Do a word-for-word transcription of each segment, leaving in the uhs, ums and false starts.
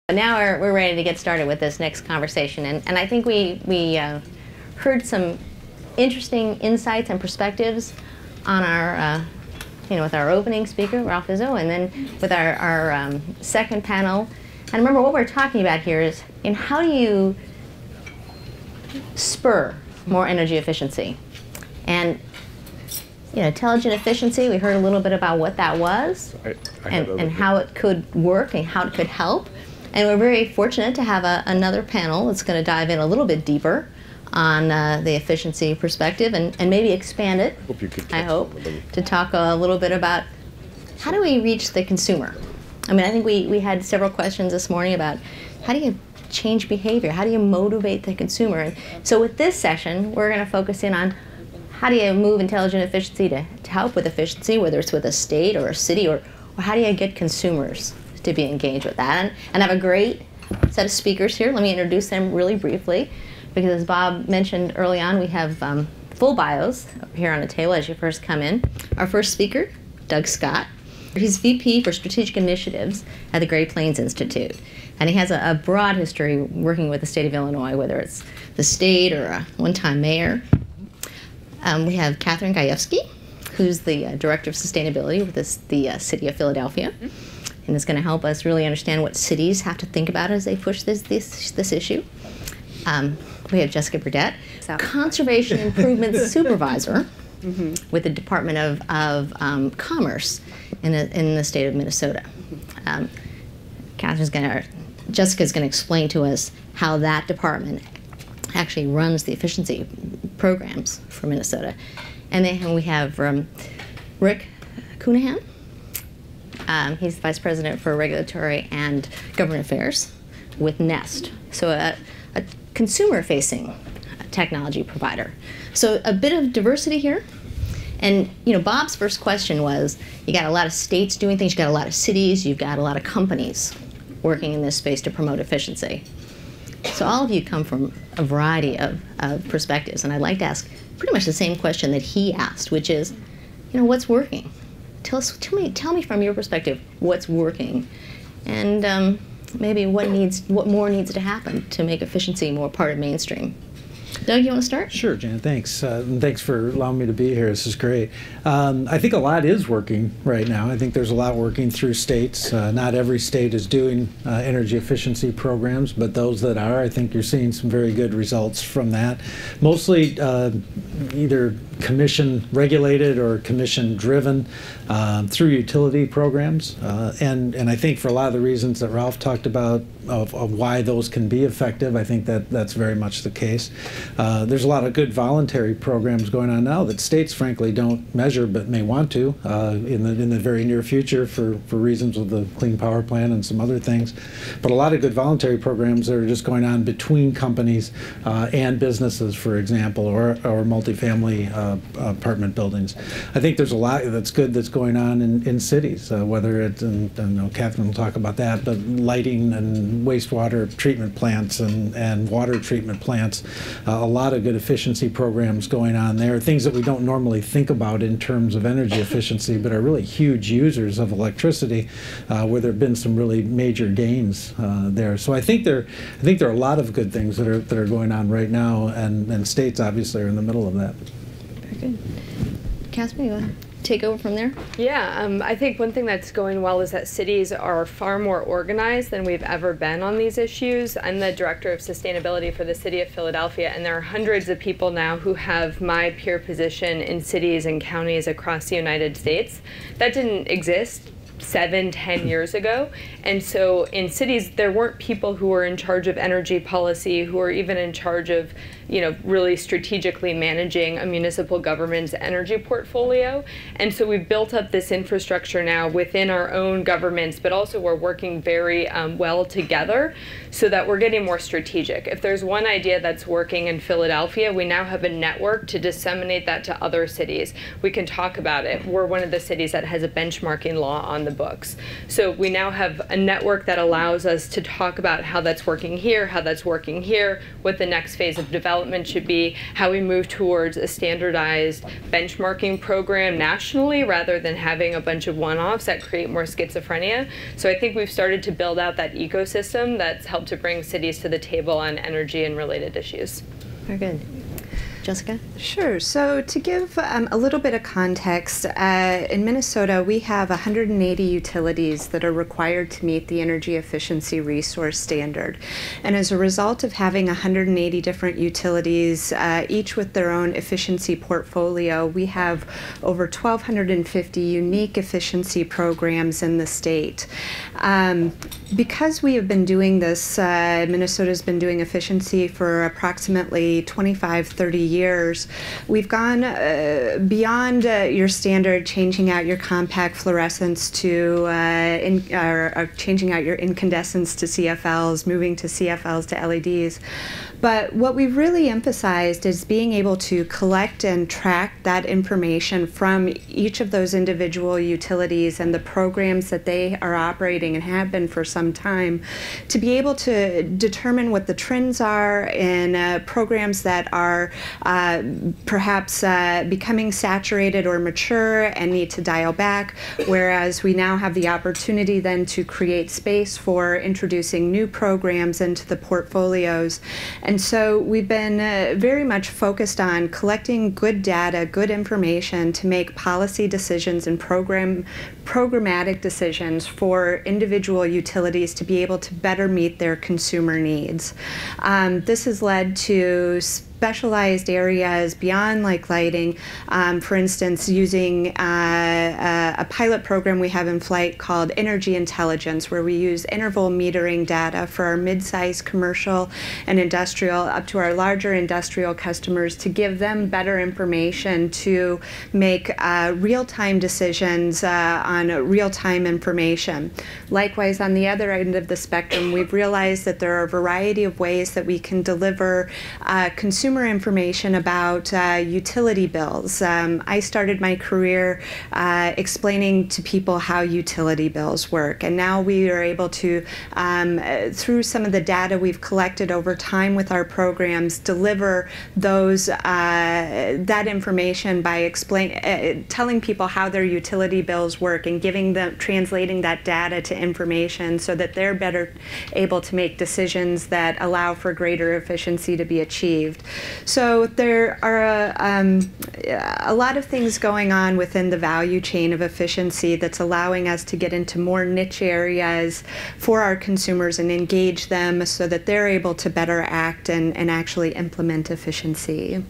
Now we're, we're ready to get started with this next conversation, and, and I think we, we uh, heard some interesting insights and perspectives on our, uh, you know, with our opening speaker, Ralph Izzo, and then with our, our um, second panel. And remember, what we're talking about here is in how do you spur more energy efficiency? And you know, intelligent efficiency, we heard a little bit about what that was, I, I and, and how it could work and how it could help. And we're very fortunate to have a, another panel that's going to dive in a little bit deeper on uh, the efficiency perspective and, and maybe expand it, hope you could I hope, to talk a little bit about how do we reach the consumer? I mean, I think we, we had several questions this morning about how do you change behavior? How do you motivate the consumer? And so with this session, we're going to focus in on how do you move intelligent efficiency to, to help with efficiency, whether it's with a state or a city, or, or how do you get consumers to be engaged with that? And, and I have a great set of speakers here. Let me introduce them really briefly, because as Bob mentioned early on, we have um, full bios up here on the table as you first come in. Our first speaker, Doug Scott. He's V P for Strategic Initiatives at the Great Plains Institute. And he has a, a broad history working with the state of Illinois, whether it's the state or a one-time mayor. Um, we have Katherine Gajewski, who's the uh, Director of Sustainability with this, the uh, City of Philadelphia, mm-hmm. and is going to help us really understand what cities have to think about as they push this, this, this issue. Um, we have Jessica Burdett, so. Conservation Improvement Supervisor mm-hmm. with the Department of, of um, Commerce in the, in the state of Minnesota. Mm-hmm. um, Catherine's going to, Jessica's going to explain to us how that department actually runs the efficiency programs for Minnesota. And then we have um, Rick Cunahan. Um, he's the Vice President for Regulatory and Government Affairs with Nest, so a, a consumer-facing technology provider. So a bit of diversity here. And you know, Bob's first question was, you got a lot of states doing things, you got a lot of cities, you've got a lot of companies working in this space to promote efficiency. So all of you come from a variety of, of perspectives, and I'd like to ask pretty much the same question that he asked, which is, you know, what's working? Tell us, tell me, tell me from your perspective what's working, and um, maybe what needs, what more needs to happen to make efficiency more part of mainstream. Doug, you want to start? Sure, Jan, thanks. Uh, and thanks for allowing me to be here. This is great. Um, I think a lot is working right now. I think there's a lot working through states. Uh, not every state is doing uh, energy efficiency programs, but those that are, I think you're seeing some very good results from that. Mostly uh, either commission regulated or commission driven um, through utility programs. Uh, and, and I think for a lot of the reasons that Ralph talked about of, of why those can be effective, I think that that's very much the case. Uh, there's a lot of good voluntary programs going on now that states frankly don't measure but may want to uh, in, the, in the very near future for, for reasons of the Clean Power Plan and some other things. But a lot of good voluntary programs that are just going on between companies uh, and businesses, for example, or, or multifamily uh, apartment buildings. I think there's a lot that's good that's going on in, in cities, uh, whether it's, and I know Katherine will talk about that, but lighting and wastewater treatment plants and, and water treatment plants, uh, a lot of good efficiency programs going on there, things that we don't normally think about in terms of energy efficiency, but are really huge users of electricity, uh, where there have been some really major gains uh, there. So I think there, I think there are a lot of good things that are, that are going on right now, and, and states obviously are in the middle of that. Very good. Casper, you want to take over from there? Yeah, um, I think one thing that's going well is that cities are far more organized than we've ever been on these issues. I'm the Director of Sustainability for the City of Philadelphia, and there are hundreds of people now who have my peer position in cities and counties across the United States. That didn't exist seven, ten years ago. And so in cities, there weren't people who were in charge of energy policy, who were even in charge of, you know, really strategically managing a municipal government's energy portfolio. And so we've built up this infrastructure now within our own governments, but also we're working very um, well together so that we're getting more strategic. If there's one idea that's working in Philadelphia, we now have a network to disseminate that to other cities. We can talk about it. We're one of the cities that has a benchmarking law on the books. So we now have a network that allows us to talk about how that's working here, how that's working here, what the next phase of development development should be how we move towards a standardized benchmarking program nationally rather than having a bunch of one-offs that create more schizophrenia. So I think we've started to build out that ecosystem that's helped to bring cities to the table on energy and related issues. Very good. Jessica? Sure. So to give um, a little bit of context, uh, in Minnesota we have one hundred eighty utilities that are required to meet the energy efficiency resource standard. And as a result of having one hundred eighty different utilities, uh, each with their own efficiency portfolio, we have over twelve fifty unique efficiency programs in the state. Um, because we have been doing this, uh, Minnesota's been doing efficiency for approximately twenty-five, thirty years, we've gone uh, beyond uh, your standard changing out your compact fluorescents to uh, in, or, or changing out your incandescents to C F Ls, moving to C F Ls to L E Ds. But what we've really emphasized is being able to collect and track that information from each of those individual utilities and the programs that they are operating and have been for some time, to be able to determine what the trends are in uh, programs that are uh, perhaps uh, becoming saturated or mature and need to dial back, whereas we now have the opportunity then to create space for introducing new programs into the portfolios. And so we've been uh, very much focused on collecting good data, good information to make policy decisions and program programmatic decisions for individual utilities to be able to better meet their consumer needs. Um, this has led to specialized areas beyond like lighting, um, for instance, using uh, a, a pilot program we have in flight called Energy Intelligence, where we use interval metering data for our mid-sized commercial and industrial up to our larger industrial customers to give them better information to make uh, real-time decisions uh, on real-time information. Likewise, on the other end of the spectrum, we've realized that there are a variety of ways that we can deliver uh, consumer information about uh, utility bills. Um, I started my career uh, explaining to people how utility bills work, and now we are able to, um, uh, through some of the data we've collected over time with our programs, deliver those uh, that information by explain, uh, telling people how their utility bills work and giving them, translating that data to information so that they're better able to make decisions that allow for greater efficiency to be achieved. So there are a, um, a lot of things going on within the value chain of efficiency that's allowing us to get into more niche areas for our consumers and engage them so that they're able to better act and, and actually implement efficiency.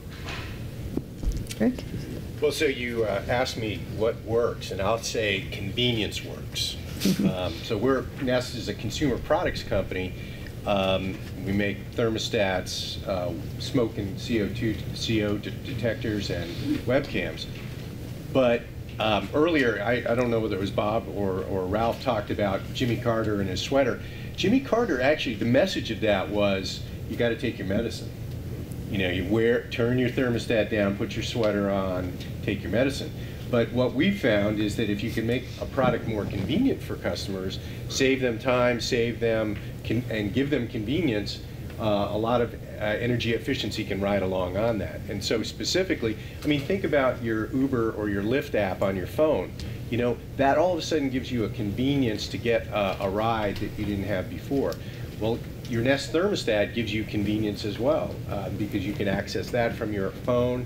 Rick? Well, so you uh, asked me what works, and I'll say convenience works. um, so we're, Nest is a consumer products company. Um, we make thermostats, uh, smoke and C O two, C O detectors, and webcams. But um, earlier, I, I don't know whether it was Bob or, or Ralph talked about Jimmy Carter and his sweater. Jimmy Carter, actually, the message of that was, you got to take your medicine. You know, you wear, turn your thermostat down, put your sweater on, take your medicine. But what we found is that if you can make a product more convenient for customers, save them time, save them, con and give them convenience, uh, a lot of uh, energy efficiency can ride along on that. And so specifically, I mean, think about your Uber or your Lyft app on your phone. You know, that all of a sudden gives you a convenience to get uh, a ride that you didn't have before. Well, your Nest thermostat gives you convenience as well, uh, because you can access that from your phone.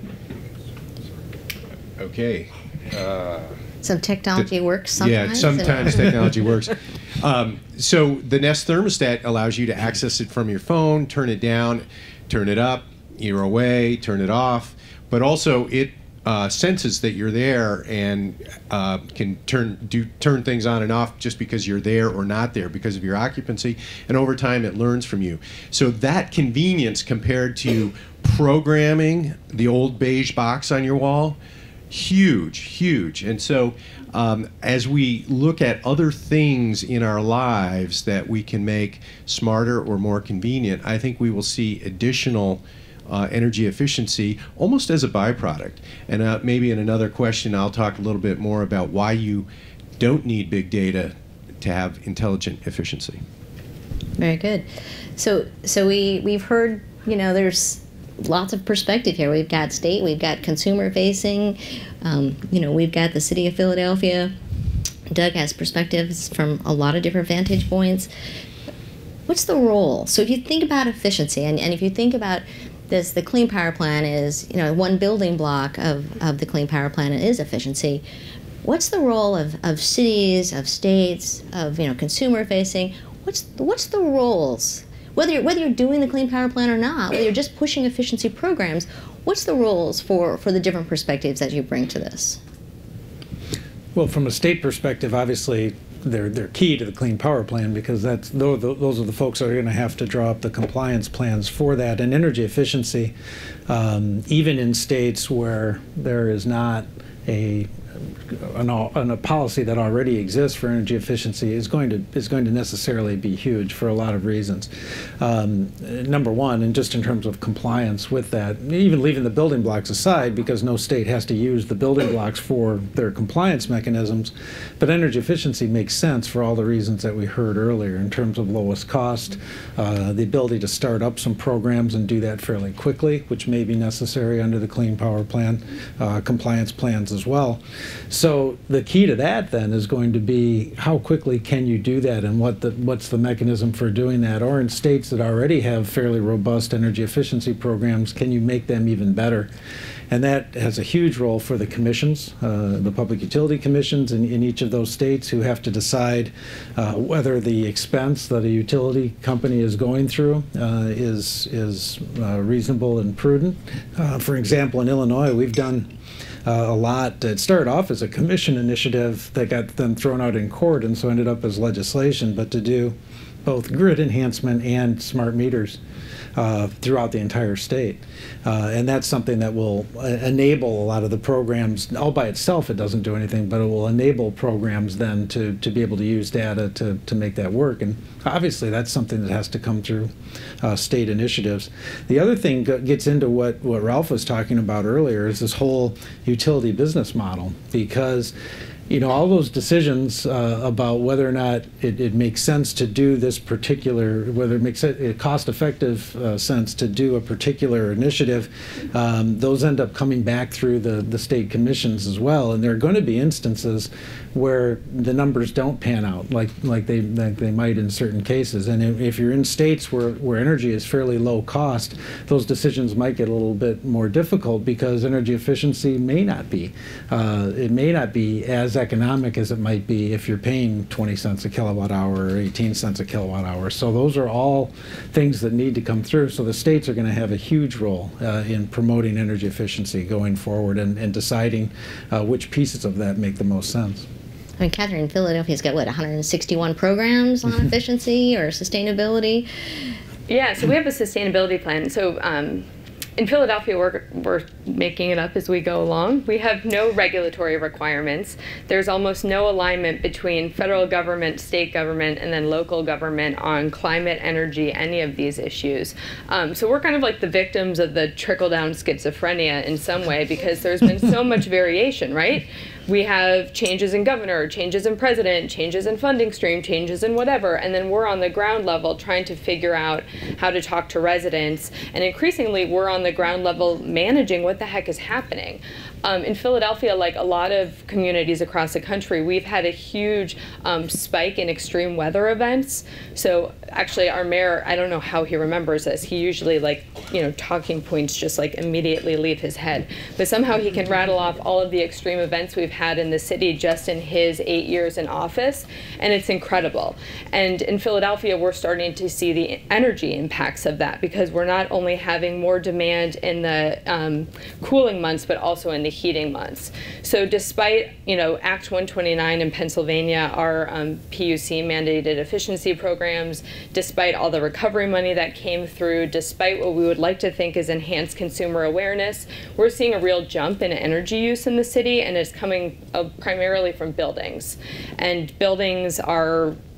Okay. Uh, Some technology works sometimes. Yeah, sometimes technology works. Um, so the Nest thermostat allows you to access it from your phone, turn it down, turn it up, you're away, turn it off. But also it uh, senses that you're there and uh, can turn do turn things on and off just because you're there or not there because of your occupancy. And over time, it learns from you. So that convenience compared to programming the old beige box on your wall, huge, huge. And so um, as we look at other things in our lives that we can make smarter or more convenient, I think we will see additional uh, energy efficiency almost as a byproduct. And uh, maybe in another question, I'll talk a little bit more about why you don't need big data to have intelligent efficiency. Very good. So, so we, we've heard, you know, there's lots of perspective here. We've got state, we've got consumer facing, um, you know, we've got the city of Philadelphia. Doug has perspectives from a lot of different vantage points. What's the role? So if you think about efficiency, and, and if you think about this, the Clean Power Plan is, you know, one building block of, of the Clean Power Plan is efficiency. What's the role of, of cities, of states, of, you know, consumer facing? What's, what's the roles? Whether you're, whether you're doing the Clean Power Plan or not, whether you're just pushing efficiency programs, what's the roles for, for the different perspectives that you bring to this? Well, from a state perspective, obviously, they're they're key to the Clean Power Plan, because that's those, those are the folks that are going to have to draw up the compliance plans for that. And energy efficiency, um, even in states where there is not a An, an, a policy that already exists for energy efficiency, is going to is going to necessarily be huge for a lot of reasons. Um, number one, and just in terms of compliance with that, even leaving the building blocks aside, because no state has to use the building blocks for their compliance mechanisms, but energy efficiency makes sense for all the reasons that we heard earlier, in terms of lowest cost, uh, the ability to start up some programs and do that fairly quickly, which may be necessary under the Clean Power Plan, uh, compliance plans as well. So the key to that then is going to be, how quickly can you do that, and what the, what's the mechanism for doing that? Or in states that already have fairly robust energy efficiency programs, can you make them even better? And that has a huge role for the commissions, uh, the public utility commissions in, in each of those states, who have to decide uh, whether the expense that a utility company is going through uh, is, is uh, reasonable and prudent. Uh, for example, in Illinois, we've done Uh, a lot. It started off as a commission initiative that got then thrown out in court, and so ended up as legislation, but to do both grid enhancement and smart meters uh, throughout the entire state. Uh, and that's something that will uh, enable a lot of the programs. All by itself, it doesn't do anything, but it will enable programs then to, to be able to use data to, to make that work. And obviously, that's something that has to come through uh, state initiatives. The other thing gets into what, what Ralph was talking about earlier, is this whole utility business model, because you know, all those decisions uh, about whether or not it, it makes sense to do this particular, whether it makes it a cost-effective uh, sense to do a particular initiative, um, those end up coming back through the, the state commissions as well. And there are going to be instances where the numbers don't pan out like like they like they might in certain cases. And if, if you're in states where, where energy is fairly low cost, those decisions might get a little bit more difficult, because energy efficiency may not be. Uh, it may not be as economic as it might be if you're paying twenty cents a kilowatt hour or eighteen cents a kilowatt hour. So those are all things that need to come through. So the states are going to have a huge role uh, in promoting energy efficiency going forward, and, and deciding uh, which pieces of that make the most sense. I mean, Katherine, Philadelphia's got, what, one hundred sixty-one programs on efficiency or sustainability? Yeah, so we have a sustainability plan. So um, in Philadelphia, we're, we're making it up as we go along. We have no regulatory requirements. There's almost no alignment between federal government, state government, and then local government on climate, energy, any of these issues. Um, so we're kind of like the victims of the trickle-down schizophrenia in some way, because there's been so much variation, right? We have changes in governor, changes in president, changes in funding stream, changes in whatever, and then we're on the ground level trying to figure out how to talk to residents, and increasingly we're on the ground level managing what the heck is happening. Um, in Philadelphia, like a lot of communities across the country, we've had a huge um, spike in extreme weather events. So actually our mayor, I don't know how he remembers this, he usually, like, you know, talking points just like immediately leave his head. But somehow he can rattle off all of the extreme events we've had in the city just in his eight years in office, and it's incredible. And in Philadelphia, we're starting to see the energy impacts of that, because we're not only having more demand in the um, cooling months, but also in the heating months. So despite, you know, Act one twenty-nine in Pennsylvania, our um, P U C mandated efficiency programs, despite all the recovery money that came through, despite what we would like to think is enhanced consumer awareness, we're seeing a real jump in energy use in the city, and it's coming uh, primarily from buildings. And buildings are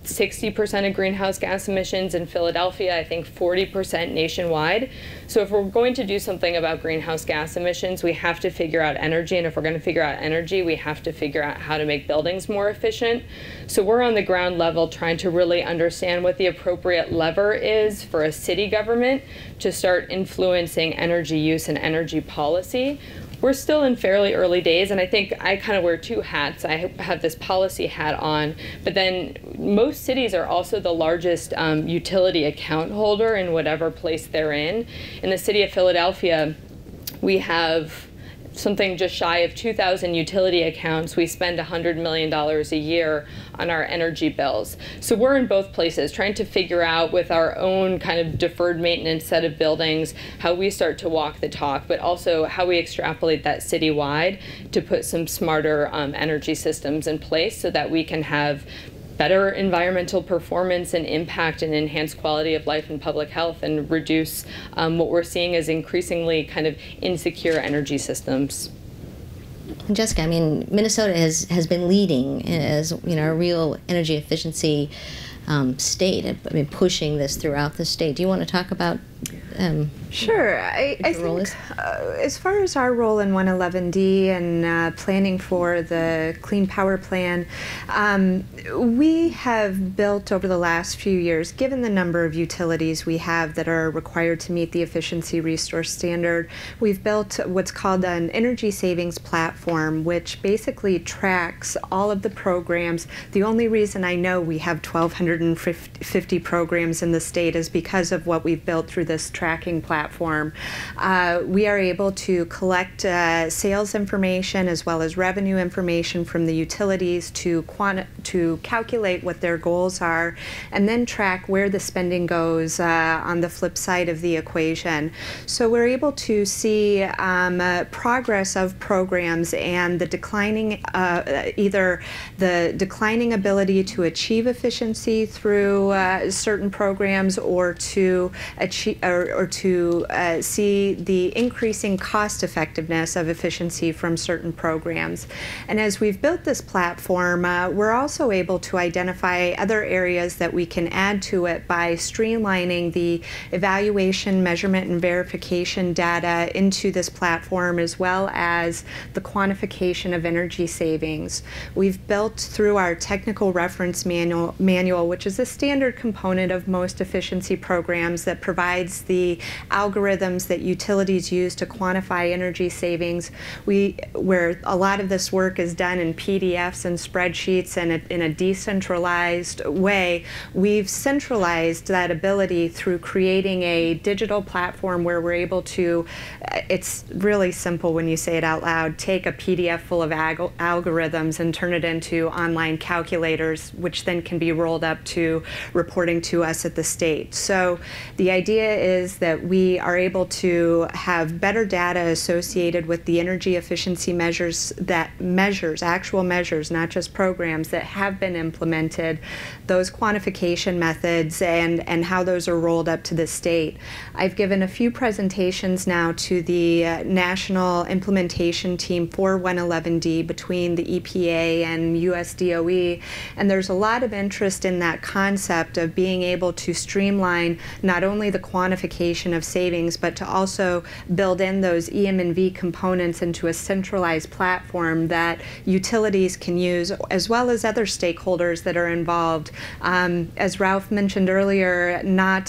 sixty percent of greenhouse gas emissions in Philadelphia, I think forty percent nationwide. So if we're going to do something about greenhouse gas emissions, we have to figure out energy, and if we're going to figure out energy, we have to figure out how to make buildings more efficient. So we're on the ground level trying to really understand what the appropriate lever is for a city government to start influencing energy use and energy policy. We're still in fairly early days, and I think I kind of wear two hats. I have this policy hat on, but then most cities are also the largest um, utility account holder in whatever place they're in. In the city of Philadelphia, we have something just shy of two thousand utility accounts. We spend one hundred million dollars a year on our energy bills. So we're in both places trying to figure out with our own kind of deferred maintenance set of buildings how we start to walk the talk, but also how we extrapolate that citywide to put some smarter um, energy systems in place so that we can have better environmental performance and impact and enhanced quality of life and public health and reduce um, what we're seeing as increasingly kind of insecure energy systems. Jessica, I mean, Minnesota has, has been leading as, you know, a real energy efficiency um, state. I mean, pushing this throughout the state. Do you want to talk about um, Sure. I, I think uh, as far as our role in one eleven D and uh, planning for the Clean Power Plan, um, we have built over the last few years, given the number of utilities we have that are required to meet the efficiency resource standard, we've built what's called an energy savings platform, which basically tracks all of the programs. The only reason I know we have twelve fifty programs in the state is because of what we've built through this tracking platform. Platform. Uh, we are able to collect uh, sales information as well as revenue information from the utilities to quanti to calculate what their goals are, and then track where the spending goes uh, on the flip side of the equation. So we're able to see um, uh, progress of programs and the declining, uh, either the declining ability to achieve efficiency through uh, certain programs, or to achieve or, or to Uh, see the increasing cost effectiveness of efficiency from certain programs. And as we've built this platform, uh, we're also able to identify other areas that we can add to it by streamlining the evaluation, measurement, and verification data into this platform, as well as the quantification of energy savings. We've built through our technical reference manual, manual which is a standard component of most efficiency programs that provides the algorithms that utilities use to quantify energy savings. We, where a lot of this work is done in P D Fs and spreadsheets and a, in a decentralized way, we've centralized that ability through creating a digital platform where we're able to, it's really simple when you say it out loud, take a P D F full of alg algorithms and turn it into online calculators, which then can be rolled up to reporting to us at the state. So the idea is that we are able to have better data associated with the energy efficiency measures, that measures, actual measures, not just programs that have been implemented, those quantification methods, and, and how those are rolled up to the state. I've given a few presentations now to the uh, national implementation team for one eleven D between the E P A and U S D O E, and there's a lot of interest in that concept of being able to streamline not only the quantification of savings, but to also build in those E M and V components into a centralized platform that utilities can use, as well as other stakeholders that are involved. Um, as Ralph mentioned earlier, not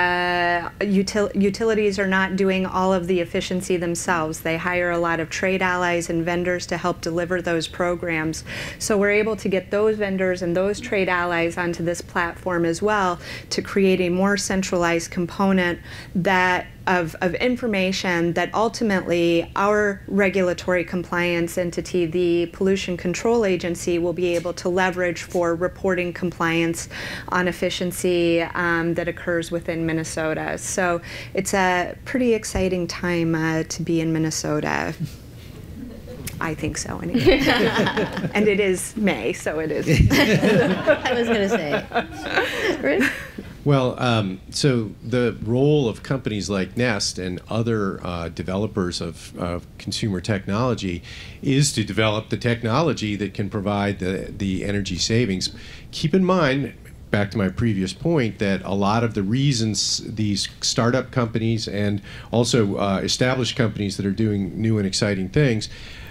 uh, util utilities are not doing all of the efficiency themselves. They hire a lot of trade allies and vendors to help deliver those programs. So we're able to get those vendors and those trade allies onto this platform as well to create a more centralized component that Of, of information that ultimately our regulatory compliance entity, the Pollution Control Agency, will be able to leverage for reporting compliance on efficiency um, that occurs within Minnesota. So it's a pretty exciting time uh, to be in Minnesota. I think so, anyway. And it is May, so it is. I was going to say. Rich? Well, um, so the role of companies like Nest and other uh, developers of, of consumer technology is to develop the technology that can provide the, the energy savings. Keep in mind, back to my previous point, that a lot of the reasons these startup companies and also uh, established companies that are doing new and exciting things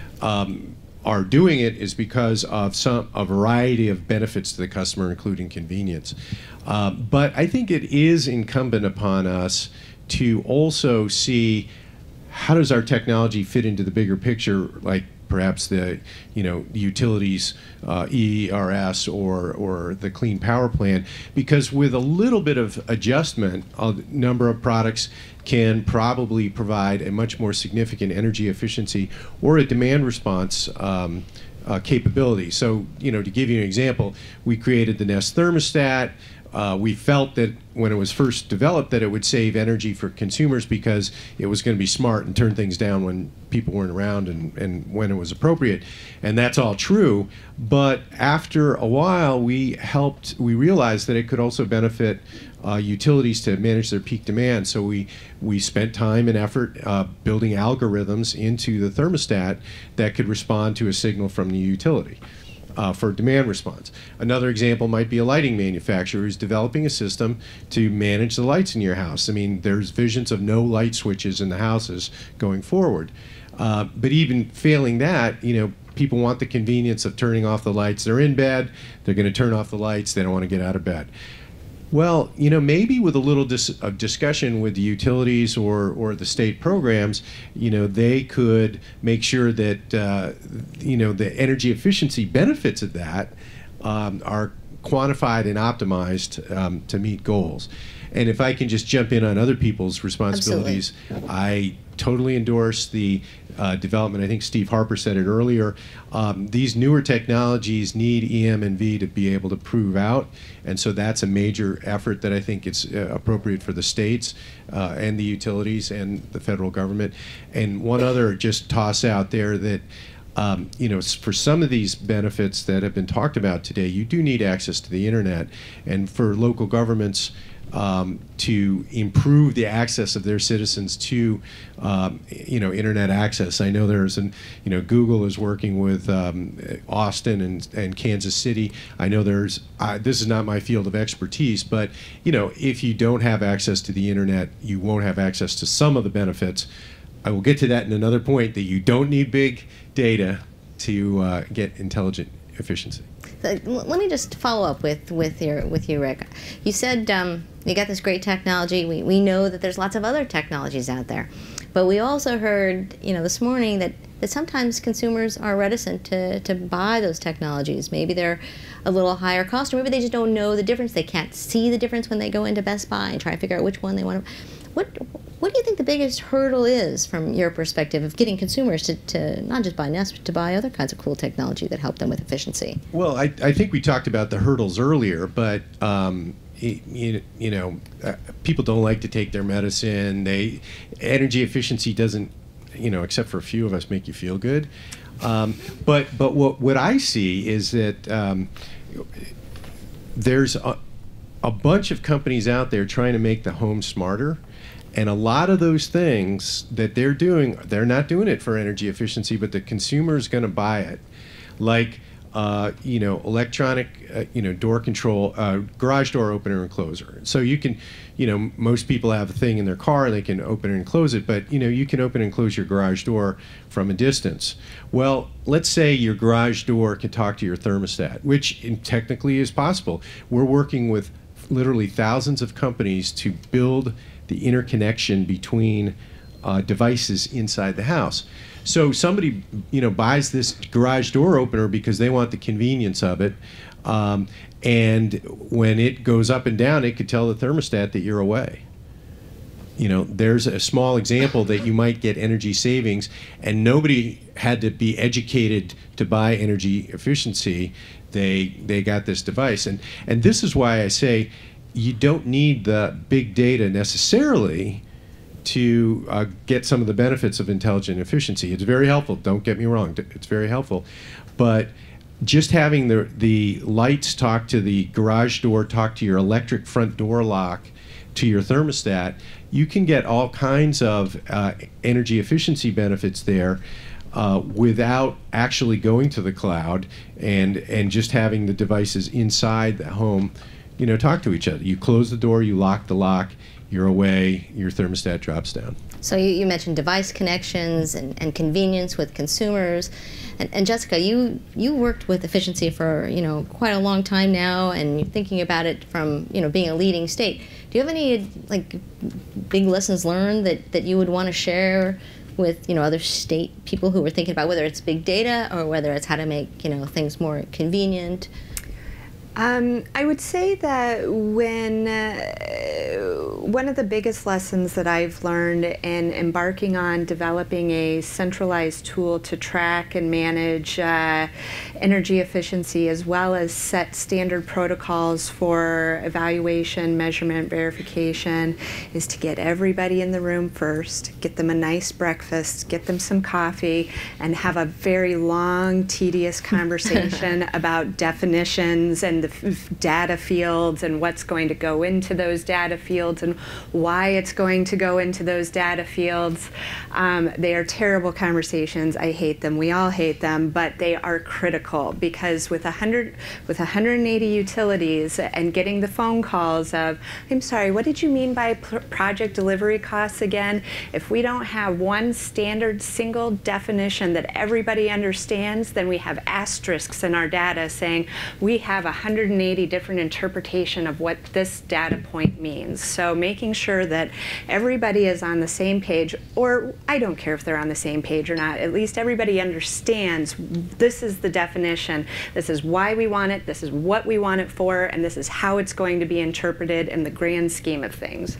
um, are doing it is because of some a variety of benefits to the customer, including convenience. Uh, but I think it is incumbent upon us to also see how does our technology fit into the bigger picture, like perhaps the you know utilities uh, E R S or or the Clean Power Plan, because with a little bit of adjustment, a number of products can probably provide a much more significant energy efficiency or a demand response um, uh, capability. So you know to give you an example, we created the Nest thermostat. Uh, we felt that when it was first developed that it would save energy for consumers because it was going to be smart and turn things down when people weren't around and, and when it was appropriate. And that's all true. But after a while, we helped, we realized that it could also benefit uh, utilities to manage their peak demand. So we, we spent time and effort uh, building algorithms into the thermostat that could respond to a signal from the utility. Uh, for demand response. Another example might be a lighting manufacturer who's developing a system to manage the lights in your house. I mean, there's visions of no light switches in the houses going forward. Uh, but even failing that, you know, people want the convenience of turning off the lights. They're in bed, they're going to turn off the lights, they don't want to get out of bed. Well, you know, maybe with a little dis of discussion with the utilities or, or the state programs, you know, they could make sure that, uh, you know, the energy efficiency benefits of that um, are quantified and optimized um, to meet goals. And if I can just jump in on other people's responsibilities, Absolutely. I totally endorse the uh, development. I think Steve Harper said it earlier. Um, these newer technologies need E M and V to be able to prove out, and so that's a major effort that I think it's uh, appropriate for the states uh, and the utilities and the federal government. And one other just toss out there that Um, you know, for some of these benefits that have been talked about today, you do need access to the internet, and for local governments um, to improve the access of their citizens to, um, you know, internet access. I know there's an, you know, Google is working with um, Austin and, and Kansas City. I know there's, uh, this is not my field of expertise, but, you know, if you don't have access to the internet, you won't have access to some of the benefits. I will get to that in another point, that you don't need big data to uh, get intelligent efficiency. So, let me just follow up with, with, your, with you, Rick. You said um, you got this great technology. We, we know that there's lots of other technologies out there. But we also heard, you know, this morning that, that sometimes consumers are reticent to, to buy those technologies. Maybe they're a little higher cost, or maybe they just don't know the difference. They can't see the difference when they go into Best Buy and try to figure out which one they want to. What, what do you think the biggest hurdle is from your perspective of getting consumers to, to not just buy Nest, but to buy other kinds of cool technology that help them with efficiency? Well, I, I think we talked about the hurdles earlier, but um, you, you know, uh, people don't like to take their medicine. They, energy efficiency doesn't, you know, except for a few of us, make you feel good. Um, but but what, what I see is that um, there's a, a bunch of companies out there trying to make the home smarter. And a lot of those things that they're doing, they're not doing it for energy efficiency, but the consumer is going to buy it. Like, uh, you know, electronic, uh, you know, door control, uh, garage door opener and closer. So you can, you know, most people have a thing in their car, they can open it and close it, but, you know, you can open and close your garage door from a distance. Well, let's say your garage door can talk to your thermostat, which technically is possible. We're working with literally thousands of companies to build the interconnection between uh, devices inside the house. So somebody, you know, buys this garage door opener because they want the convenience of it, um, and when it goes up and down, it could tell the thermostat that you're away. You know, there's a small example that you might get energy savings, and nobody had to be educated to buy energy efficiency. They they got this device, and and this is why I say, you don't need the big data necessarily to uh, get some of the benefits of intelligent efficiency. It's very helpful, don't get me wrong, it's very helpful. But just having the, the lights talk to the garage door, talk to your electric front door lock, to your thermostat, you can get all kinds of uh, energy efficiency benefits there uh, without actually going to the cloud and, and just having the devices inside the home you know, talk to each other. You close the door, you lock the lock, you're away, your thermostat drops down. So you, you mentioned device connections and, and convenience with consumers. And, and Jessica, you, you worked with efficiency for, you know, quite a long time now, and you're thinking about it from, you know, being a leading state. Do you have any, like, big lessons learned that, that you would want to share with, you know, other state people who are thinking about whether it's big data or whether it's how to make, you know, things more convenient? Um, I would say that when uh, one of the biggest lessons that I've learned in embarking on developing a centralized tool to track and manage uh, energy efficiency, as well as set standard protocols for evaluation, measurement, verification, is to get everybody in the room first, get them a nice breakfast, get them some coffee, and have a very long, tedious conversation about definitions and the f data fields and what's going to go into those data fields and why it's going to go into those data fields. Um, they are terrible conversations. I hate them. We all hate them, but they are critical, because with a hundred, with one hundred eighty utilities and getting the phone calls of, I'm sorry, what did you mean by pr project delivery costs again? If we don't have one standard single definition that everybody understands, then we have asterisks in our data saying we have one hundred eighty different interpretation of what this data point means. So making sure that everybody is on the same page, or I don't care if they're on the same page or not, at least everybody understands this is the definition, this is why we want it, this is what we want it for, and this is how it's going to be interpreted in the grand scheme of things.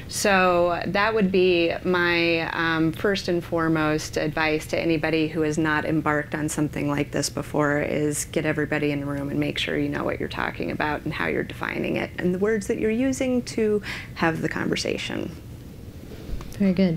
So that would be my um, first and foremost advice to anybody who has not embarked on something like this before, is get everybody in the room and make sure you know what you're talking about and how you're defining it and the words that you're using to have the conversation. Very good.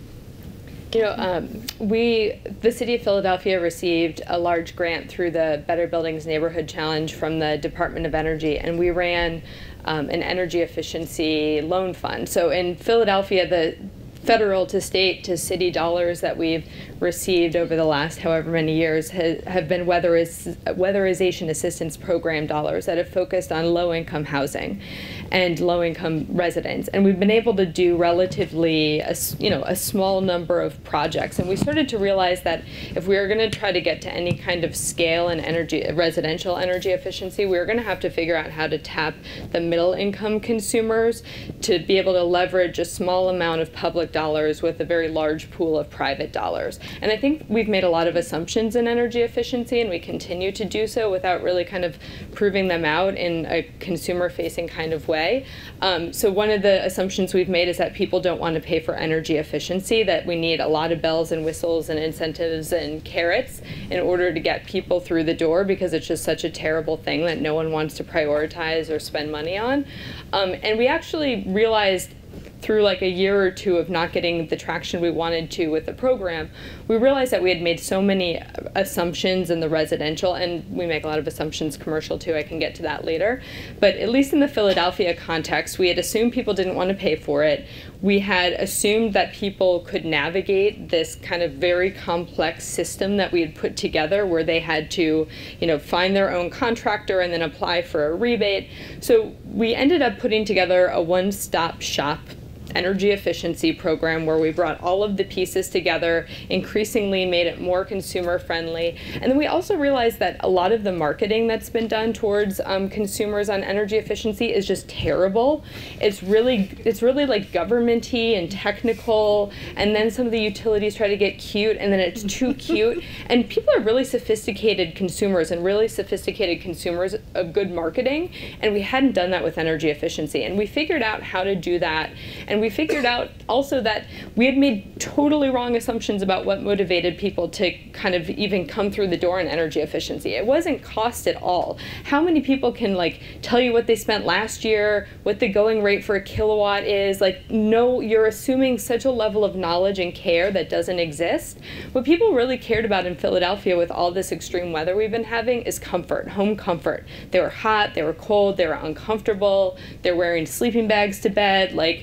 You know, um, we, the City of Philadelphia received a large grant through the Better Buildings Neighborhood Challenge from the Department of Energy, and we ran um, an energy efficiency loan fund. So in Philadelphia, the federal to state to city dollars that we've received over the last however many years ha have been weatheriz weatherization assistance program dollars that have focused on low-income housing and low-income residents, and we've been able to do relatively a, you know a small number of projects. And we started to realize that if we were going to try to get to any kind of scale in energy residential energy efficiency, we were going to have to figure out how to tap the middle-income consumers to be able to leverage a small amount of public dollars with a very large pool of private dollars. And I think we've made a lot of assumptions in energy efficiency, and we continue to do so without really kind of proving them out in a consumer-facing kind of way. Um, so one of the assumptions we've made is that people don't want to pay for energy efficiency, that we need a lot of bells and whistles and incentives and carrots in order to get people through the door, because it's just such a terrible thing that no one wants to prioritize or spend money on. Um, and we actually realized through like a year or two of not getting the traction we wanted to with the program, we realized that we had made so many assumptions in the residential, and we make a lot of assumptions commercial too, I can get to that later, but at least in the Philadelphia context, we had assumed people didn't want to pay for it. We had assumed that people could navigate this kind of very complex system that we had put together, where they had to, you know, find their own contractor and then apply for a rebate. So we ended up putting together a one-stop shop energy efficiency program where we brought all of the pieces together, increasingly made it more consumer friendly. And then we also realized that a lot of the marketing that's been done towards um, consumers on energy efficiency is just terrible. It's really, it's really like government-y and technical, and then some of the utilities try to get cute, and then it's too cute. And people are really sophisticated consumers and really sophisticated consumers of good marketing, and we hadn't done that with energy efficiency. And we figured out how to do that, and we figured out also that we had made totally wrong assumptions about what motivated people to kind of even come through the door in energy efficiency. It wasn't cost at all. How many people can like tell you what they spent last year, what the going rate for a kilowatt is? Like, no, you're assuming such a level of knowledge and care that doesn't exist. What people really cared about in Philadelphia with all this extreme weather we've been having is comfort, home comfort. They were hot, they were cold, they were uncomfortable, they're wearing sleeping bags to bed. Like, it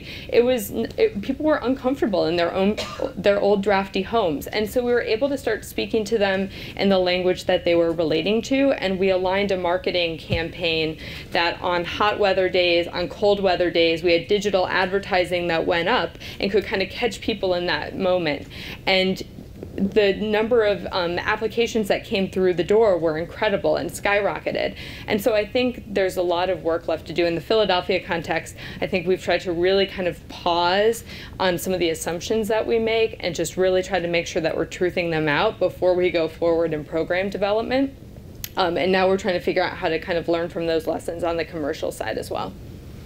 it was it, people were uncomfortable in their own their old drafty homes, and so we were able to start speaking to them in the language that they were relating to, and we aligned a marketing campaign that on hot weather days, on cold weather days, we had digital advertising that went up and could kind of catch people in that moment. And the number of um, applications that came through the door were incredible and skyrocketed. And so I think there's a lot of work left to do in the Philadelphia context. I think we've tried to really kind of pause on some of the assumptions that we make and just really try to make sure that we're truthing them out before we go forward in program development. Um, and now we're trying to figure out how to kind of learn from those lessons on the commercial side as well.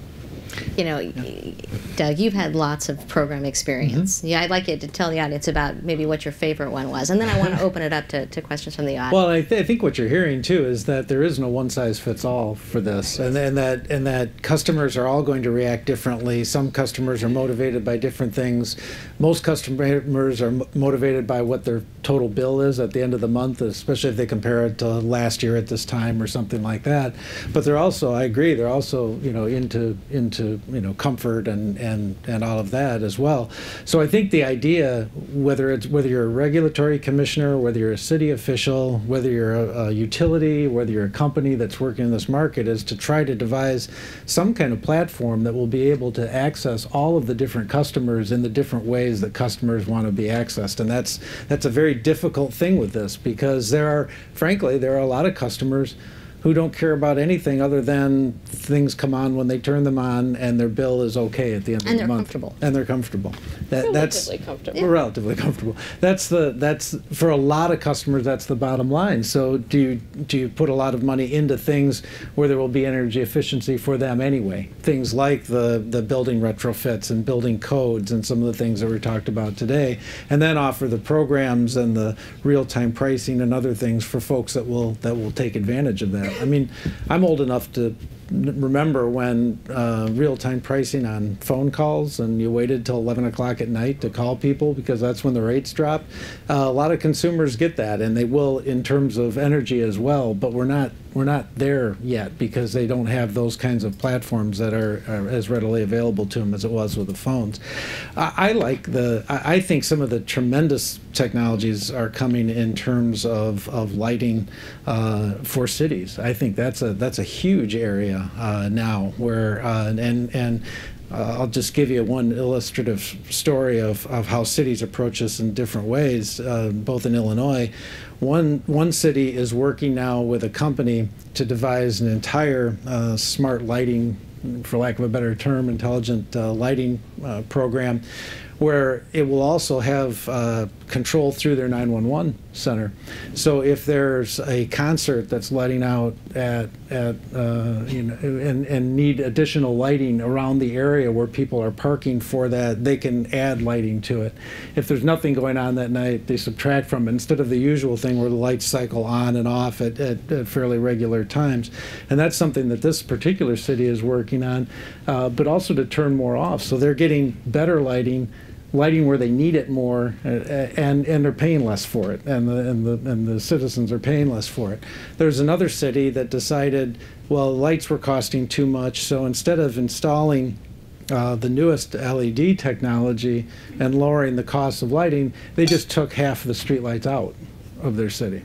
You know, Doug, you've had lots of program experience. Mm-hmm. Yeah, I'd like you to tell the audience about maybe what your favorite one was, and then I want to open it up to, to questions from the audience. Well, I, th I think what you're hearing too is that there is no one size fits all for this, and, and that and that customers are all going to react differently. Some customers are motivated by different things. Most customers are motivated by what their total bill is at the end of the month, especially if they compare it to last year at this time or something like that. But they're also, I agree, they're also you know into into you know comfort and and and all of that as well. So I think the idea, whether it's whether you're a regulatory commissioner, whether you're a city official, whether you're a, a utility, whether you're a company that's working in this market, is to try to devise some kind of platform that will be able to access all of the different customers in the different ways that customers want to be accessed. And that's that's a very difficult thing with this, because there are, frankly, there are a lot of customers who don't care about anything other than things come on when they turn them on and their bill is okay at the end and of the month. Comfortable. And they're comfortable. That, relatively that's comfortable. Yeah. Relatively comfortable. That's the that's for a lot of customers. That's the bottom line. So do you do you put a lot of money into things where there will be energy efficiency for them anyway? Things like the the building retrofits and building codes and some of the things that we talked about today, and then offer the programs and the real-time pricing and other things for folks that will that will take advantage of that. I mean, I'm old enough to remember when uh, real-time pricing on phone calls, and you waited till eleven o'clock at night to call people because that's when the rates dropped. Uh, a lot of consumers get that, and they will in terms of energy as well, but we're not we're not there yet because they don't have those kinds of platforms that are, are as readily available to them as it was with the phones. I, I like the I, I think some of the tremendous technologies are coming in terms of, of lighting uh, for cities. I think that's a that's a huge area uh, now where uh, and and uh, I'll just give you one illustrative story of, of how cities approach this in different ways, uh, both in Illinois. One one city is working now with a company to devise an entire uh, smart lighting, for lack of a better term, intelligent uh, lighting uh, program, where it will also have uh, control through their nine one one center. So if there's a concert that's lighting out at, at uh, you know, and, and need additional lighting around the area where people are parking for that, they can add lighting to it. If there's nothing going on that night, they subtract from it, instead of the usual thing where the lights cycle on and off at, at, at fairly regular times. And that's something that this particular city is working on, uh, but also to turn more off. So they're getting better lighting, lighting where they need it more, uh, and and they're paying less for it, and the and the and the citizens are paying less for it. There's another city that decided, well, lights were costing too much, so instead of installing uh, the newest L E D technology and lowering the cost of lighting, they just took half of the streetlights out of their city.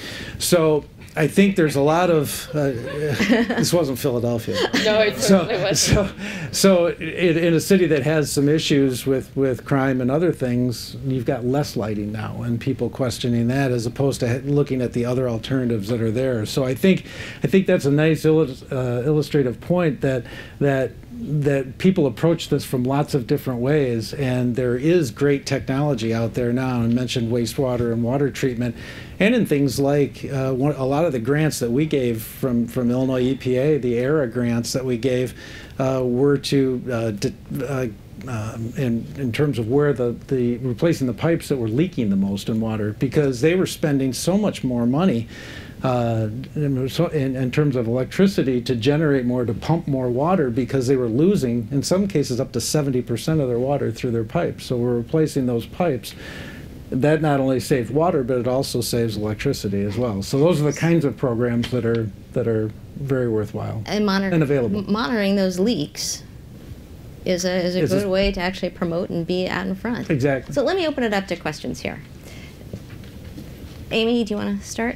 So I think there's a lot of, uh, this wasn't Philadelphia. No, it certainly wasn't. So, so in, in a city that has some issues with, with crime and other things, you've got less lighting now, and people questioning that as opposed to looking at the other alternatives that are there. So I think, I think that's a nice illus uh, illustrative point that, that that people approach this from lots of different ways, and there is great technology out there now. I mentioned wastewater and water treatment, and in things like uh, one, a lot of the grants that we gave from, from Illinois E P A, the ERA grants that we gave, uh, were to uh, d uh, Uh, in, in terms of where the, the replacing the pipes that were leaking the most in water, because they were spending so much more money uh, in, in, in terms of electricity to generate more, to pump more water, because they were losing, in some cases, up to seventy percent of their water through their pipes. So we're replacing those pipes. That not only saves water, but it also saves electricity as well. So those are the kinds of programs that are, that are very worthwhile and, monitor and available. Monitoring those leaks is a, is a Is good a- way to actually promote and be out in front. Exactly. So let me open it up to questions here. Amy, do you want to start?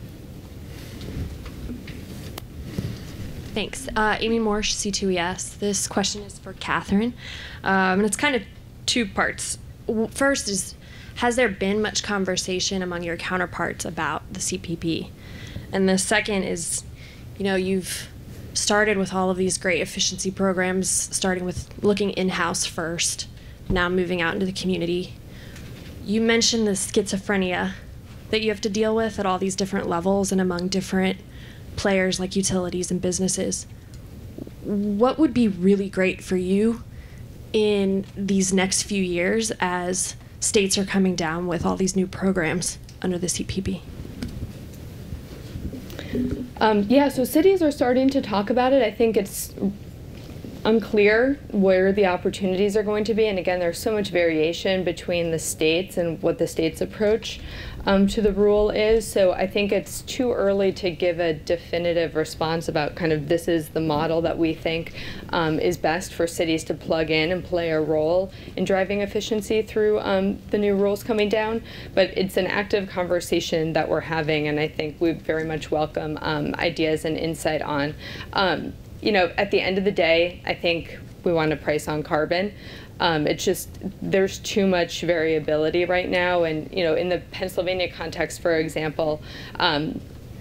Thanks. Uh, Amy Morsh, C two E S. This question is for Katherine, um, and it's kind of two parts. W- First is, has there been much conversation among your counterparts about the C P P? And the second is, you know, you've started with all of these great efficiency programs, starting with looking in-house first, now moving out into the community. You mentioned the schizophrenia that you have to deal with at all these different levels and among different players like utilities and businesses. What would be really great for you in these next few years as states are coming down with all these new programs under the C P P? Um, yeah, so cities are starting to talk about it. I think it's unclear where the opportunities are going to be. And again, there's so much variation between the states and what the state's approach um, to the rule is. So I think it's too early to give a definitive response about kind of this is the model that we think um, is best for cities to plug in and play a role in driving efficiency through um, the new rules coming down. But it's an active conversation that we're having, and I think we very much welcome um, ideas and insight on. Um, You know, at the end of the day, I think we want to price on carbon. Um, it's just, there's too much variability right now. And, you know, in the Pennsylvania context, for example, um,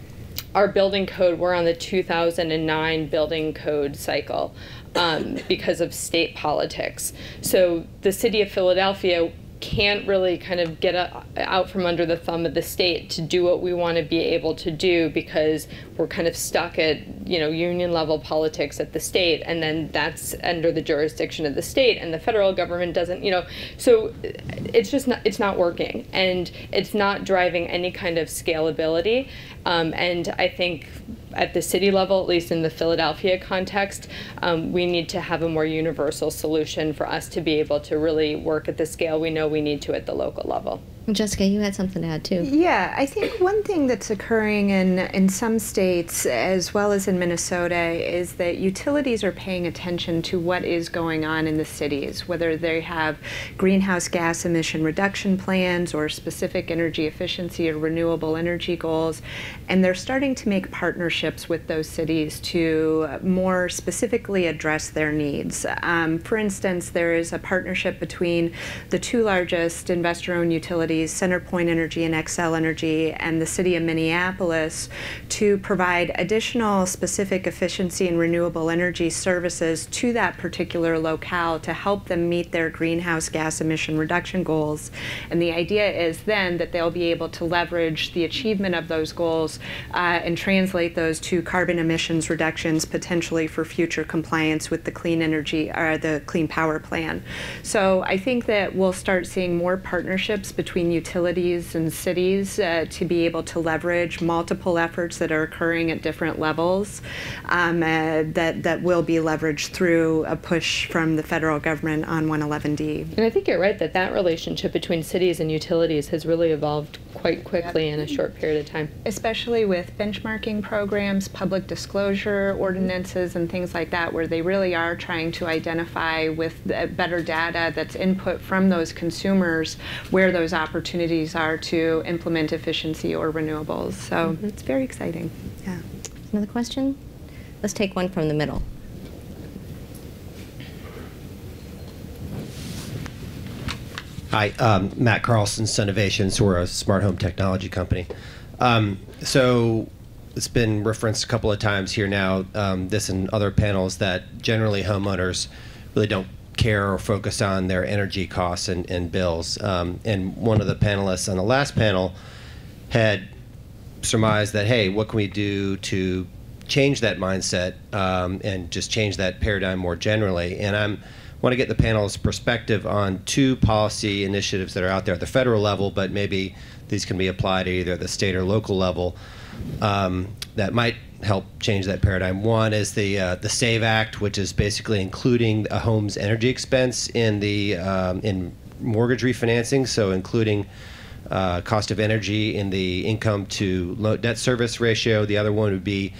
our building code, we're on the two thousand nine building code cycle um, because of state politics. So the city of Philadelphia can't really kind of get a, out from under the thumb of the state to do what we want to be able to do because we're kind of stuck at, you know, union level politics at the state, and then that's under the jurisdiction of the state, and the federal government doesn't, you know, so it's just not, it's not working, and it's not driving any kind of scalability. Um, and I think at the city level, at least in the Philadelphia context, um, we need to have a more universal solution for us to be able to really work at the scale we know we need to at the local level. Jessica, you had something to add too. Yeah, I think one thing that's occurring in, in some states, as well as in Minnesota, is that utilities are paying attention to what is going on in the cities, whether they have greenhouse gas emission reduction plans or specific energy efficiency or renewable energy goals, and they're starting to make partnerships with those cities to more specifically address their needs. Um, for instance, there is a partnership between the two largest investor-owned utilities, CenterPoint Energy and Xcel Energy, and the city of Minneapolis to provide additional specific efficiency and renewable energy services to that particular locale to help them meet their greenhouse gas emission reduction goals. And the idea is then that they'll be able to leverage the achievement of those goals uh, and translate those to carbon emissions reductions potentially for future compliance with the clean energy or the Clean Power Plan. So I think that we'll start seeing more partnerships between utilities and cities uh, to be able to leverage multiple efforts that are occurring at different levels um, uh, that, that will be leveraged through a push from the federal government on one eleven D. And I think you're right that that relationship between cities and utilities has really evolved quite quickly in a short period of time. Especially with benchmarking programs, public disclosure ordinances, and things like that, where they really are trying to identify with better data that's input from those consumers where those opportunities are to implement efficiency or renewables. So mm-hmm. It's very exciting. Yeah. Another question? Let's take one from the middle. Hi, um, Matt Carlson, Sunnovations. We're a smart home technology company. Um, so it's been referenced a couple of times here now, um, this and other panels, that generally homeowners really don't care or focus on their energy costs and, and bills. Um, and one of the panelists on the last panel had surmised that, hey, what can we do to change that mindset um, and just change that paradigm more generally? And I'm want to get the panel's perspective on two policy initiatives that are out there at the federal level, but maybe these can be applied at either the state or local level um, that might help change that paradigm. One is the uh, the SAVE Act, which is basically including a home's energy expense in the um, in mortgage refinancing, so including uh, cost of energy in the income to loan debt service ratio. The other one would be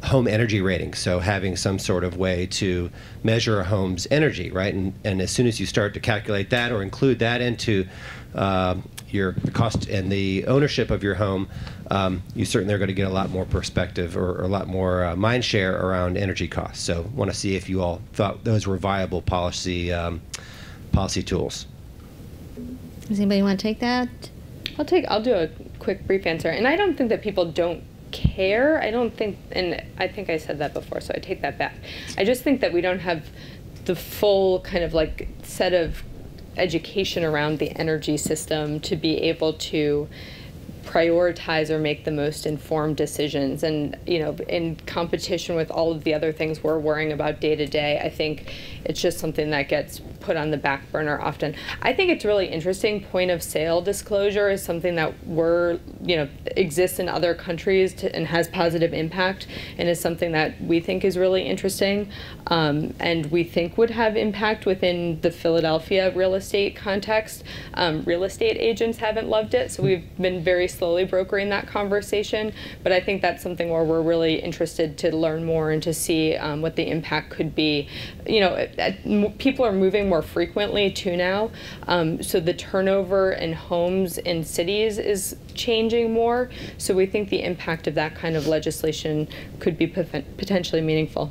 home energy ratings, so having some sort of way to measure a home's energy, right? And, and as soon as you start to calculate that or include that into uh, your the cost and the ownership of your home, um, you certainly are going to get a lot more perspective or, or a lot more uh, mind share around energy costs. So want to see if you all thought those were viable policy um, policy tools. Does anybody want to take that? I'll take. I'll do a quick, brief answer. And I don't think that people don't care. I don't think, and I think I said that before, so I take that back. I just think that we don't have the full kind of like set of education around the energy system to be able to prioritize or make the most informed decisions. And, you know, in competition with all of the other things we're worrying about day to day, I think it's just something that gets put on the back burner often. I think it's really interesting. Point of sale disclosure is something that we're, you know, exists in other countries to, and has positive impact, and is something that we think is really interesting, um, and we think would have impact within the Philadelphia real estate context. Um, real estate agents haven't loved it, so we've been very slowly brokering that conversation, but I think that's something where we're really interested to learn more and to see um, what the impact could be. You know, at, at, people are moving more frequently too now, um, so the turnover in homes in cities is changing more, so we think the impact of that kind of legislation could be potentially meaningful.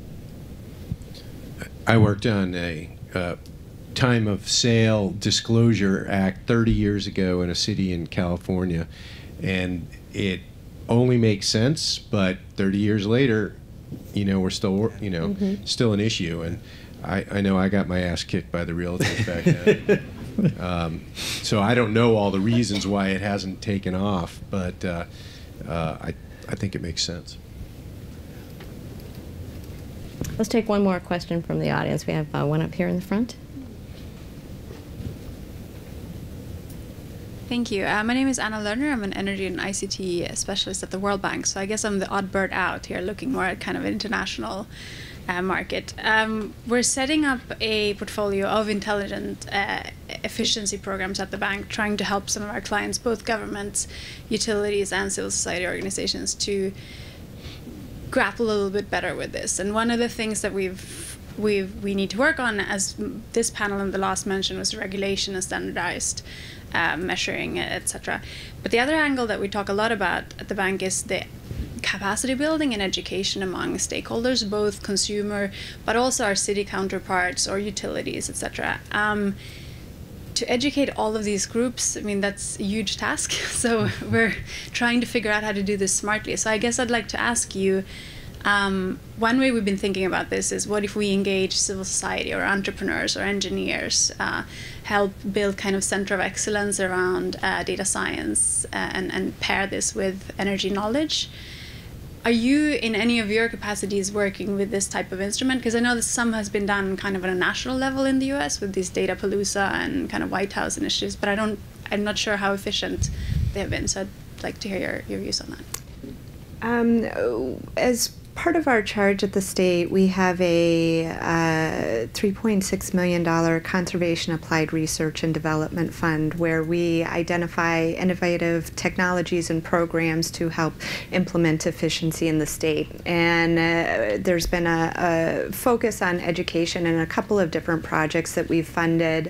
I worked on a uh, time of sale disclosure act thirty years ago in a city in California, and it only makes sense, but thirty years later, you know, we're still, you know, mm-hmm. still an issue. And I, I know I got my ass kicked by the realtors back then. um, so I don't know all the reasons why it hasn't taken off, but uh, uh, I, I think it makes sense. Let's take one more question from the audience. We have uh, one up here in the front. Thank you. Uh, my name is Anna Lerner. I'm an energy and I C T specialist at the World Bank. So I guess I'm the odd bird out here, looking more at kind of an international uh, market. Um, we're setting up a portfolio of intelligent uh, efficiency programs at the bank, trying to help some of our clients, both governments, utilities, and civil society organizations, to grapple a little bit better with this. And one of the things that we've we've we need to work on, as this panel and the last mention, was regulation and standardized Uh, measuring, et cetera. But the other angle that we talk a lot about at the bank is the capacity building and education among stakeholders, both consumer, but also our city counterparts or utilities, et cetera. Um, to educate all of these groups, I mean, that's a huge task. So we're trying to figure out how to do this smartly. So I guess I'd like to ask you, Um, one way we've been thinking about this is, what if we engage civil society or entrepreneurs or engineers, uh, help build kind of center of excellence around uh, data science, uh, and, and pair this with energy knowledge? Are you, in any of your capacities, working with this type of instrument? Because I know that some has been done kind of on a national level in the U S with these Data Palooza and kind of White House initiatives, but I don't, I'm not sure how efficient they have been. So I'd like to hear your, your views on that. Um, as part of our charge at the state, we have a uh, three point six million dollars Conservation Applied Research and Development Fund, where we identify innovative technologies and programs to help implement efficiency in the state. And uh, there's been a, a focus on education and a couple of different projects that we've funded.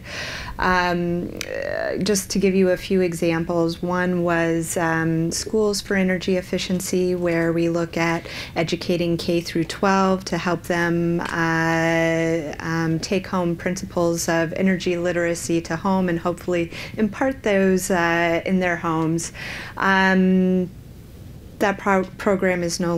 Um, just to give you a few examples, one was um, Schools for Energy Efficiency, where we look at educating K through twelve to help them uh, um, take home principles of energy literacy to home and hopefully impart those uh, in their homes. Um, that pro program is no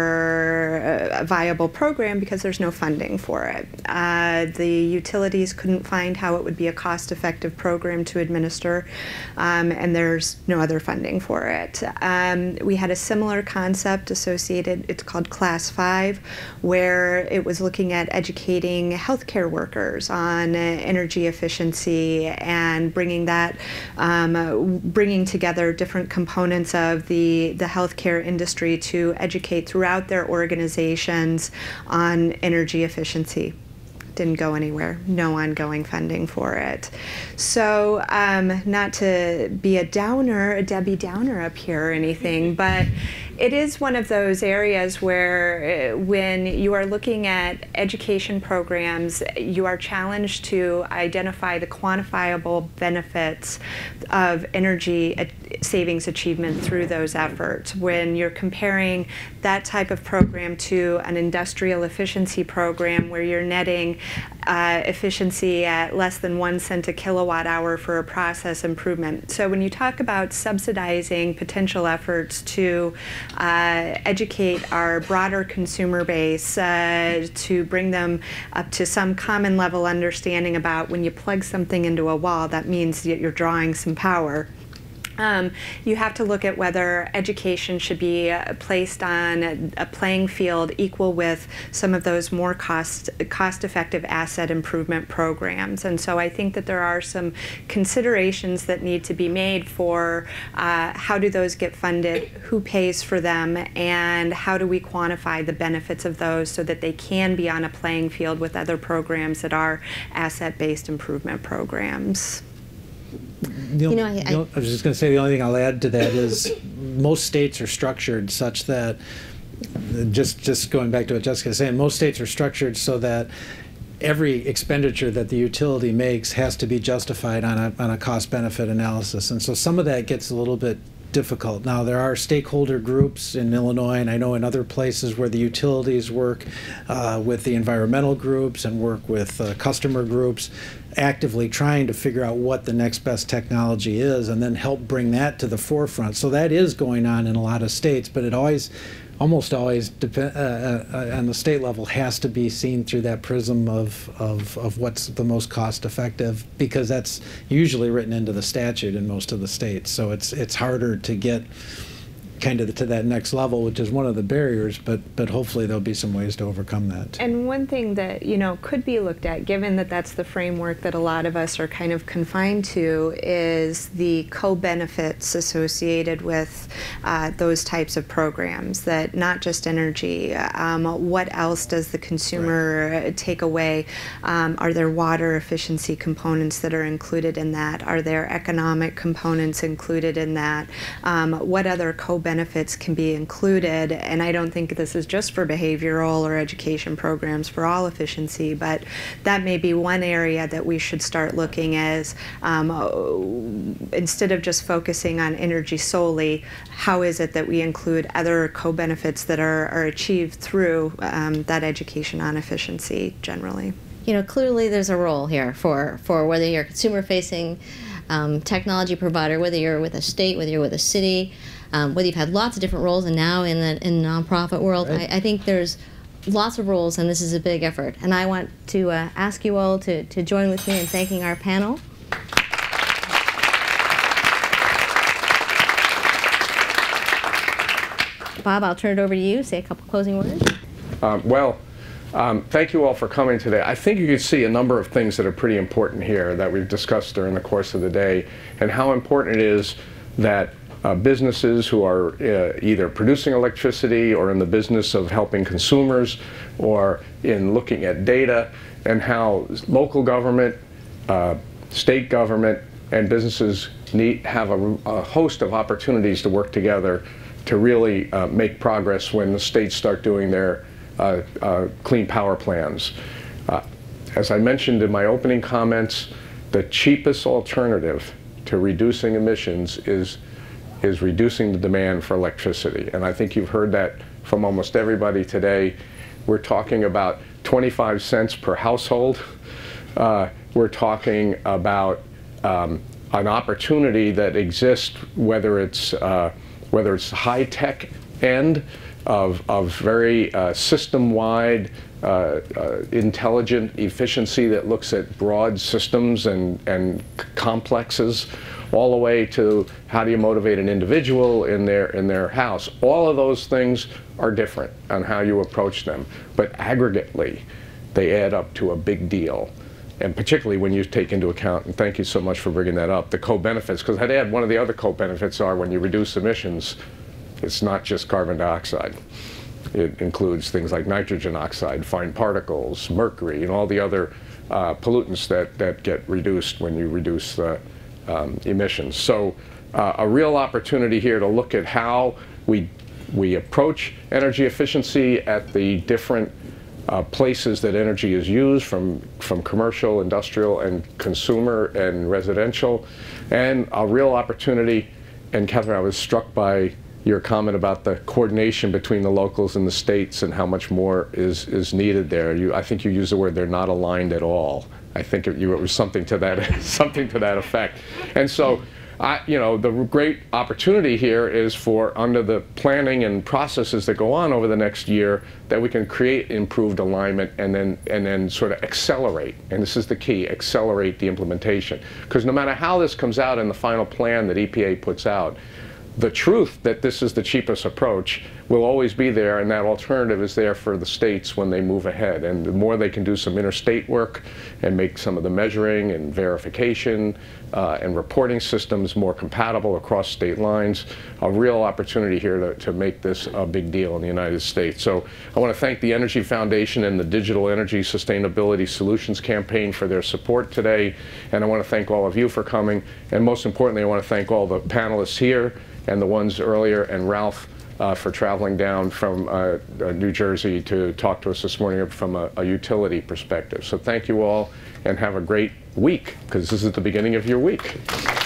longer a viable program because there's no funding for it. Uh, the utilities couldn't find how it would be a cost-effective program to administer, um, and there's no other funding for it. Um, we had a similar concept associated, it's called Class five, where it was looking at educating healthcare workers on uh, energy efficiency and bringing that, um, bringing together different components of the, the healthcare industry to educate throughout their organizations on energy efficiency. Didn't go anywhere, no ongoing funding for it. So um, not to be a downer, a Debbie Downer up here or anything, but it is one of those areas where uh, when you are looking at education programs, you are challenged to identify the quantifiable benefits of energy savings achievement through those efforts. When you're comparing that type of program to an industrial efficiency program where you're netting uh, efficiency at less than one cent a kilowatt hour for a process improvement. So when you talk about subsidizing potential efforts to uh, educate our broader consumer base, uh, to bring them up to some common level understanding about when you plug something into a wall, that means that you're drawing some power. Um, you have to look at whether education should be uh, placed on a, a playing field equal with some of those more cost, cost-effective asset improvement programs. And so I think that there are some considerations that need to be made for uh, how do those get funded, who pays for them, and how do we quantify the benefits of those so that they can be on a playing field with other programs that are asset-based improvement programs. The You know, only- I- the only- I was just going to say the only thing I'll add to that is most states are structured such that, just just going back to what Jessica was saying, most states are structured so that every expenditure that the utility makes has to be justified on a, on a cost-benefit analysis. And so some of that gets a little bit difficult. Now, there are stakeholder groups in Illinois, and I know in other places where the utilities work uh, with the environmental groups and work with uh, customer groups, actively trying to figure out what the next best technology is and then help bring that to the forefront. So that is going on in a lot of states, but it always, almost always, depend, uh, uh, on the state level, has to be seen through that prism of, of, of what's the most cost effective, because that's usually written into the statute in most of the states. So it's, it's harder to get kind of to that next level, which is one of the barriers, but but hopefully there'll be some ways to overcome that. And one thing that, you know, could be looked at, given that that's the framework that a lot of us are kind of confined to, is the co-benefits associated with uh, those types of programs, that not just energy, um, what else does the consumer right. take away? Um, are there water efficiency components that are included in that? Are there economic components included in that? Um, what other co-benefits benefits can be included? And I don't think this is just for behavioral or education programs for all efficiency, but that may be one area that we should start looking as, um, instead of just focusing on energy solely, how is it that we include other co-benefits that are, are achieved through um, that education on efficiency generally? You know, clearly there's a role here for, for whether you're a consumer-facing um, technology provider, whether you're with a state, whether you're with a city, Um, whether you've had lots of different roles, and now in the in the nonprofit world, right. I, I think there's lots of roles, and this is a big effort. And I want to uh, ask you all to, to join with me in thanking our panel. Bob, I'll turn it over to you. Say a couple closing words. Um, well, um, thank you all for coming today. I think you can see a number of things that are pretty important here that we've discussed during the course of the day, and how important it is that Uh, businesses who are uh, either producing electricity or in the business of helping consumers or in looking at data, and how local government, uh, state government, and businesses need have a, a host of opportunities to work together to really uh, make progress when the states start doing their uh, uh, clean power plans. Uh, as I mentioned in my opening comments, the cheapest alternative to reducing emissions is is reducing the demand for electricity. And I think you've heard that from almost everybody today. We're talking about twenty-five cents per household. Uh, we're talking about um, an opportunity that exists, whether it's uh, whether it's high-tech end of, of very uh, system-wide uh, uh, intelligent efficiency that looks at broad systems and, and complexes, all the way to how do you motivate an individual in their in their house. All of those things are different on how you approach them, but aggregately they add up to a big deal. And particularly when you take into account, and thank you so much for bringing that up, the co-benefits, because I'd add one of the other co-benefits are when you reduce emissions, it's not just carbon dioxide. It includes things like nitrogen oxide, fine particles, mercury, and all the other uh, pollutants that, that get reduced when you reduce the Um, emissions. So uh, a real opportunity here to look at how we we approach energy efficiency at the different uh, places that energy is used, from, from commercial, industrial, and consumer and residential, and a real opportunity. And Katherine, I was struck by your comment about the coordination between the locals and the states and how much more is, is needed there. You, I think you used the word they're not aligned at all. I think it, you, it was something to that something to that effect. And so, I, you know, the great opportunity here is for, under the planning and processes that go on over the next year, that we can create improved alignment and then and then sort of accelerate. And this is the key: accelerate the implementation. Because no matter how this comes out in the final plan that E P A puts out, the truth that this is the cheapest approach will always be there, and that alternative is there for the states when they move ahead. And the more they can do some interstate work and make some of the measuring and verification uh, and reporting systems more compatible across state lines, a real opportunity here to, to make this a big deal in the United States. So I want to thank the Energy Foundation and the Digital Energy Sustainability Solutions Campaign for their support today. And I want to thank all of you for coming. And most importantly, I want to thank all the panelists here and the ones earlier, and Ralph uh, for traveling down from uh, uh, New Jersey to talk to us this morning from a, a utility perspective. So thank you all, and have a great week, because this is the beginning of your week.